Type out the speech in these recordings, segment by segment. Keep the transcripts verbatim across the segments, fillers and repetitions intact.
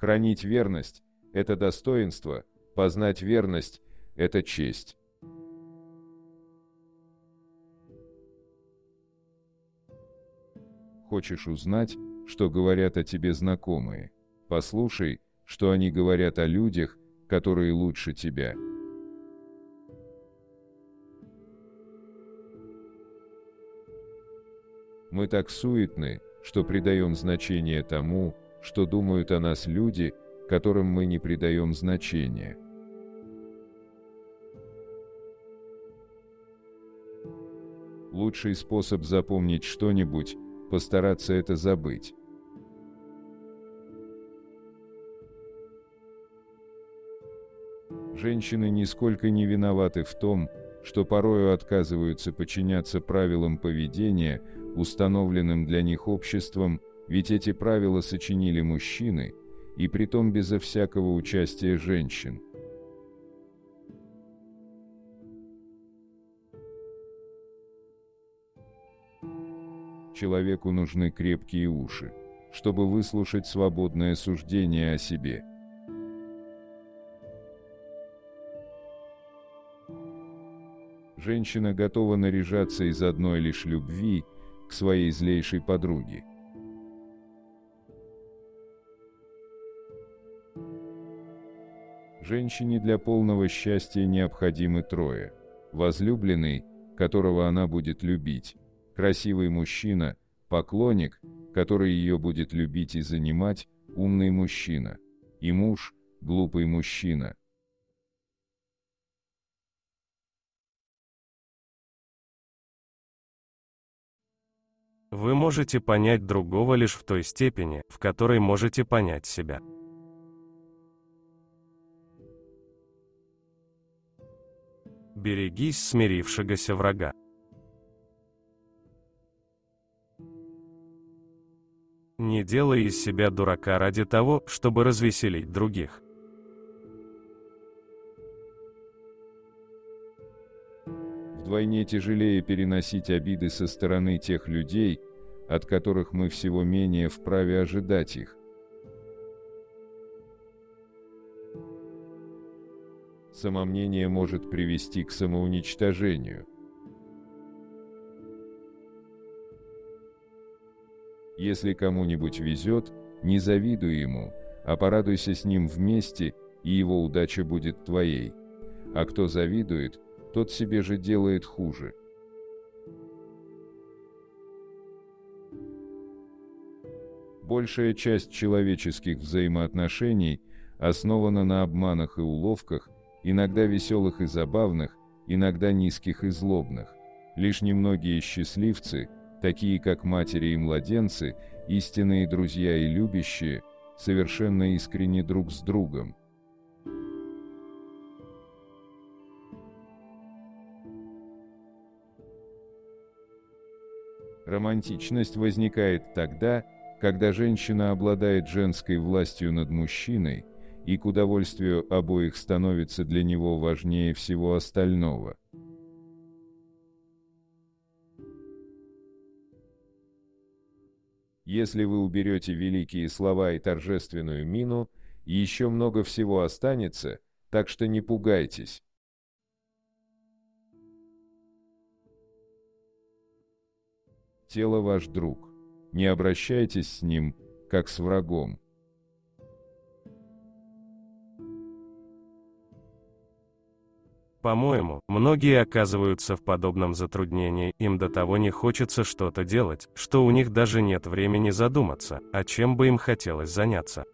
Хранить верность – это достоинство, познать верность – это честь. Хочешь узнать, что говорят о тебе знакомые? Послушай, что они говорят о людях, которые лучше тебя. Мы так суетны, что придаем значение тому, что думают о нас люди, которым мы не придаем значения. Лучший способ запомнить что-нибудь – постараться это забыть. Женщины нисколько не виноваты в том, что порою отказываются подчиняться правилам поведения, установленным для них обществом, ведь эти правила сочинили мужчины, и притом безо всякого участия женщин. Человеку нужны крепкие уши, чтобы выслушать свободное суждение о себе. Женщина готова наряжаться из одной лишь любви к своей злейшей подруге. Женщине для полного счастья необходимы трое: возлюбленный, которого она будет любить, красивый мужчина, поклонник, который ее будет любить и занимать, умный мужчина, и муж, глупый мужчина. Вы можете понять другого лишь в той степени, в которой можете понять себя. Берегись смирившегося врага. Не делай из себя дурака ради того, чтобы развеселить других. Вдвойне тяжелее переносить обиды со стороны тех людей, от которых мы всего менее вправе ожидать их. Самомнение может привести к самоуничтожению. Если кому-нибудь везет, не завидуй ему, а порадуйся с ним вместе, и его удача будет твоей. А кто завидует, тот себе же делает хуже. Большая часть человеческих взаимоотношений основана на обманах и уловках, иногда веселых и забавных, иногда низких и злобных. Лишь немногие счастливцы, такие как матери и младенцы, истинные друзья и любящие, совершенно искренни друг с другом. Романтичность возникает тогда, когда женщина обладает женской властью над мужчиной, и к удовольствию обоих становится для него важнее всего остального. Если вы уберете великие слова и торжественную мину, еще много всего останется, так что не пугайтесь. Тело ваш друг. Не обращайтесь с ним, как с врагом. По-моему, многие оказываются в подобном затруднении, им до того не хочется что-то делать, что у них даже нет времени задуматься, а чем бы им хотелось заняться.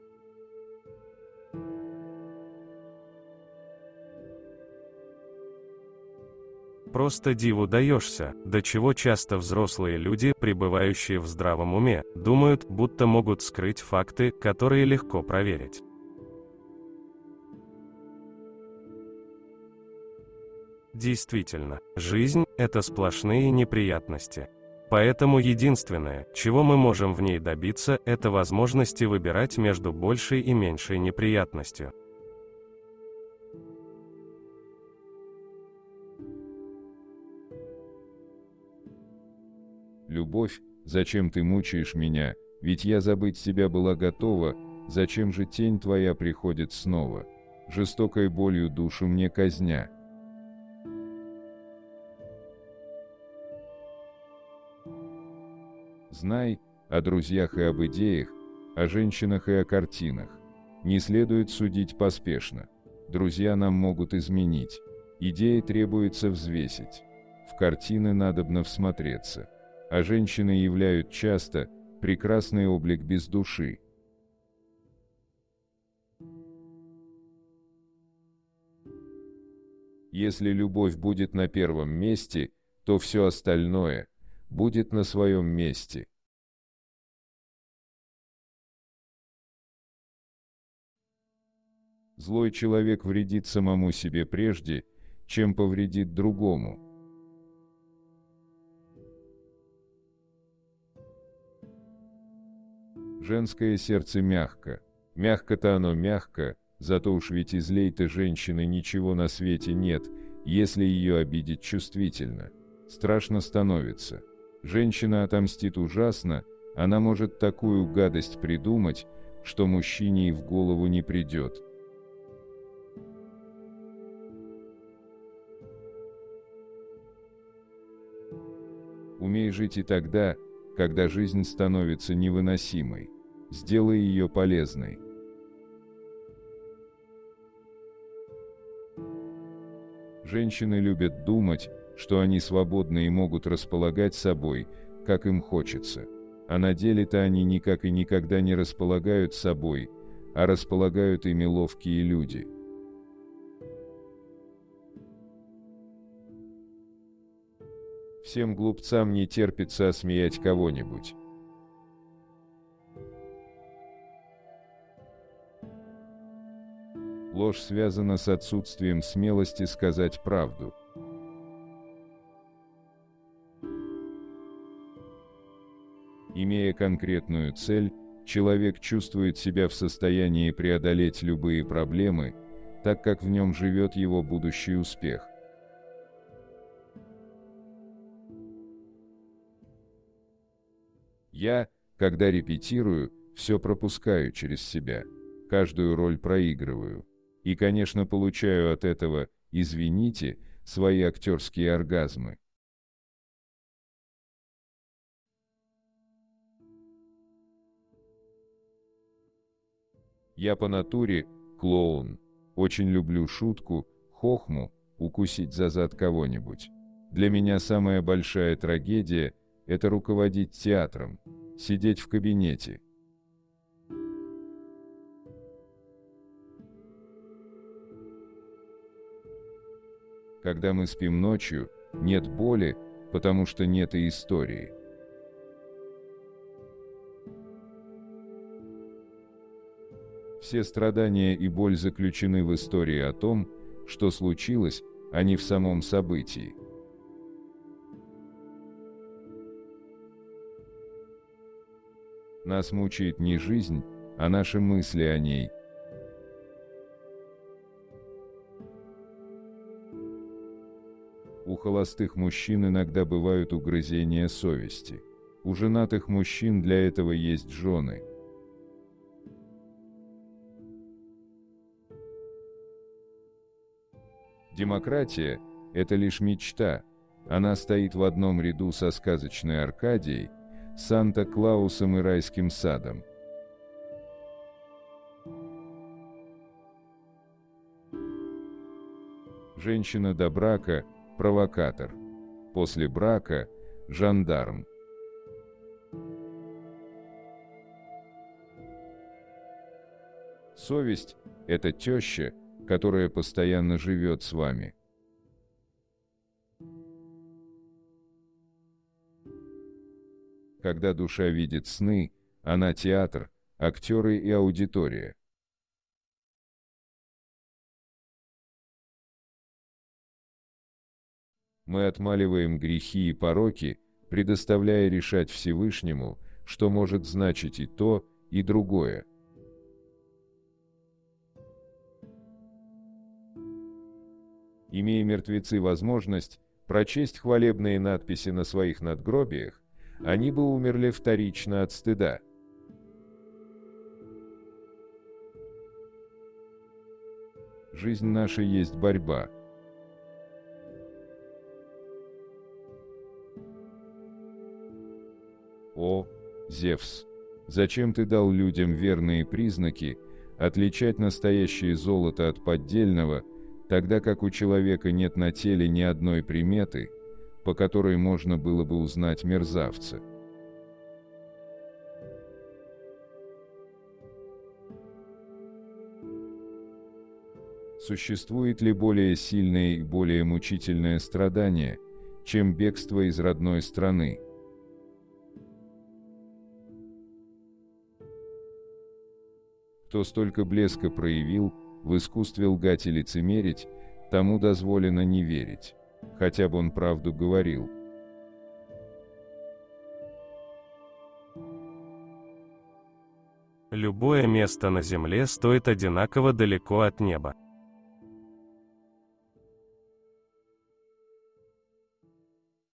Просто диву даешься, до чего часто взрослые люди, пребывающие в здравом уме, думают, будто могут скрыть факты, которые легко проверить. Действительно, жизнь – это сплошные неприятности. Поэтому единственное, чего мы можем в ней добиться, это возможности выбирать между большей и меньшей неприятностью. Любовь, зачем ты мучаешь меня, ведь я забыть тебя была готова, Зачем же тень твоя приходит снова, жестокой болью душу мне казня? Знай о друзьях и об идеях, о женщинах и о картинах. Не следует судить поспешно. Друзья нам могут изменить. Идеи требуется взвесить. В картины надобно всмотреться. А женщины являют часто прекрасный облик без души. Если любовь будет на первом месте, то все остальное будет на своем месте. Злой человек вредит самому себе прежде, чем повредит другому. Женское сердце мягко. Мягко-то оно мягко, зато уж ведь и злей-то женщины ничего на свете нет, если ее обидеть чувствительно. Страшно становится. Женщина отомстит ужасно, она может такую гадость придумать, что мужчине и в голову не придет. Умей жить и тогда, когда жизнь становится невыносимой. Сделай ее полезной. Женщины любят думать, что они свободны и могут располагать собой, как им хочется. А на деле-то они никак и никогда не располагают собой, а располагают ими ловкие люди. Всем глупцам не терпится осмеять кого-нибудь. Ложь связана с отсутствием смелости сказать правду. Имея конкретную цель, человек чувствует себя в состоянии преодолеть любые проблемы, так как в нем живет его будущий успех. Я, когда репетирую, все пропускаю через себя, каждую роль проигрываю. И, конечно, получаю от этого, извините, свои актерские оргазмы. Я по натуре клоун. Очень люблю шутку, хохму, укусить за зад кого-нибудь. Для меня самая большая трагедия – это руководить театром, сидеть в кабинете. Когда мы спим ночью, нет боли, потому что нет и истории. Все страдания и боль заключены в истории о том, что случилось, а не в самом событии. Нас мучает не жизнь, а наши мысли о ней. У холостых мужчин иногда бывают угрызения совести. У женатых мужчин для этого есть жены. Демократия – это лишь мечта. Она стоит в одном ряду со сказочной Аркадией, Санта-Клаусом и райским садом. Женщина до брака – провокатор. После брака – жандарм. Совесть – это теща, которая постоянно живет с вами. Когда душа видит сны, она театр, актеры и аудитория. Мы отмаливаем грехи и пороки, предоставляя решать Всевышнему, что может значить и то, и другое. Имея мертвецы возможность прочесть хвалебные надписи на своих надгробиях, они бы умерли вторично от стыда. Жизнь наша есть борьба. О, Зевс! Зачем ты дал людям верные признаки, отличать настоящее золото от поддельного, тогда как у человека нет на теле ни одной приметы, по которой можно было бы узнать мерзавца? Существует ли более сильное и более мучительное страдание, чем бегство из родной страны? Кто столько блеска проявил, в искусстве лгать и лицемерить, тому дозволено не верить, хотя бы он правду говорил. Любое место на земле стоит одинаково далеко от неба.